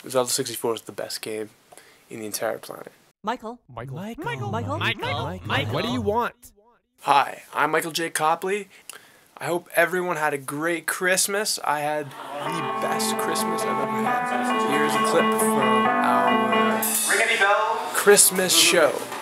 Zelda 64 is the best game in the entire planet. Michael. What do you want? Hi, I'm Michael J. Copley. I hope everyone had a great Christmas. I had the best Christmas I've ever had. Here's a clip from our Christmas show.